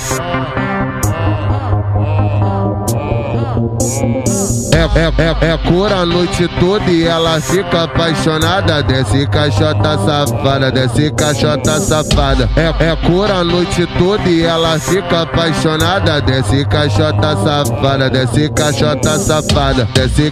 É cor a noite toda e ela fica apaixonada. Desce caixota safada, desce caixota safada. É cor a noite toda e ela fica apaixonada. Desce caixota safada, desce caixota safada. Desce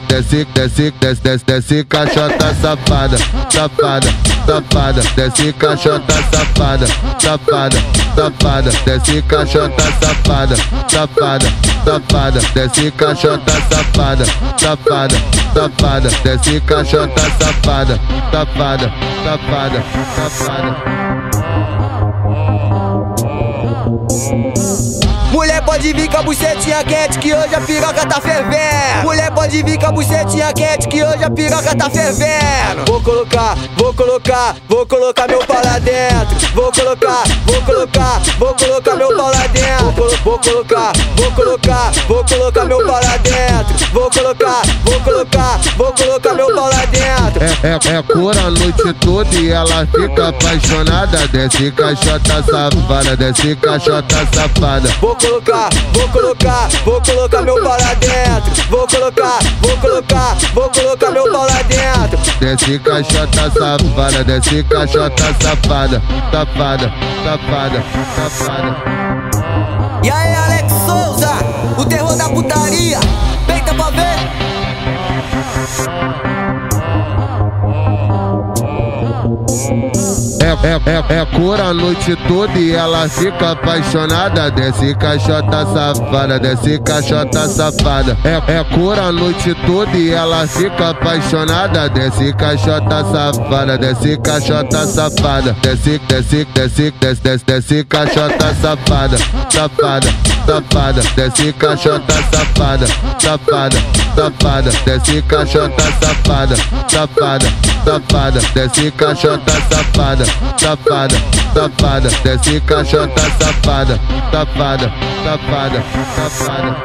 caixota safada, safada, safada. Desce caixota safada, safada, safada. Desce caixota safada, safada, safada. Desce caixota safada, safada, safada. Desce caixota safada, safada, safada, safada. Mulher pode vir com a bucetinha quente que hoje a piroca tá fervendo. Mulher pode vir com a bucetinha quente que hoje a piroca tá fervendo. Vou colocar meu pau lá dentro. Vou colocar meu pau lá dentro. Vou colocar meu pau lá dentro. Vou colocar meu pau lá dentro. É cor a noite toda e ela fica apaixonada. Desce caixota safada, desce caixota safada. Vou colocar meu pau lá dentro. Vou colocar meu pau lá dentro. Desce caixota safada, desce caixota safada, safada, safada, safada. E aí, Alex Souza, o terror da putaria. Peita pra ver. É cor a noite toda e ela fica apaixonada. Desce caixota safada, desce caixota safada. É cor a noite toda e ela fica apaixonada. Desce caixota safada, desce caixota safada. Desce caixota safada, safada, safada. Desce caixota safada, safada, safada. Desce caixota safada, safada, safada. Desce caixota safada, safada, safada. Desce caixota safada, safada, safada, safada.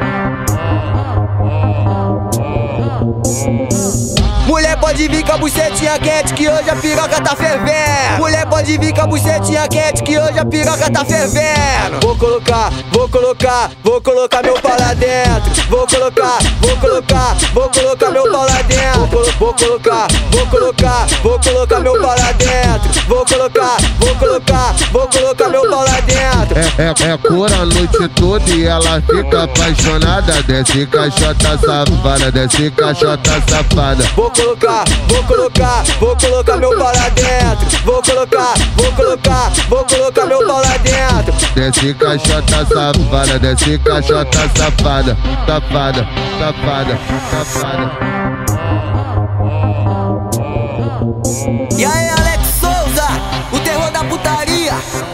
Mulher pode vir com a bucetinha quente que hoje a piroca tá fervendo. Mulher pode vir com a bucetinha quente que hoje a piroca tá fervendo. Vou colocar meu pau lá dentro. Vou colocar meu pau lá dentro. Vou colocar meu pau lá dentro. Vou colocar meu pau lá dentro. É cor a noite toda e ela fica apaixonada. Desce caixota safada, desce caixota safada. Vou colocar meu pau lá dentro. Vou colocar meu pau lá dentro. Desce caixota safada, desce caixota safada, safada, safada, safada. E aí, Alex Souza, o terror da putaria.